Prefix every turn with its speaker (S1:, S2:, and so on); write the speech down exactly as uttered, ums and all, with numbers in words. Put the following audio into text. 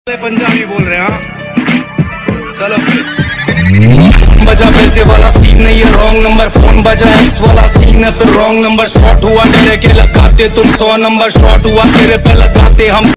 S1: पंजाबी बोल रहे हैं। चलो
S2: बजा पैसे वाला सीन नहीं है, रॉन्ग नंबर। फोन बजा एक्स वाला सीन है, फिर रॉन्ग नंबर। शॉट हुआ डरे के लगाते तुम सौ नंबर, शॉट हुआ तेरे पे लगाते हम।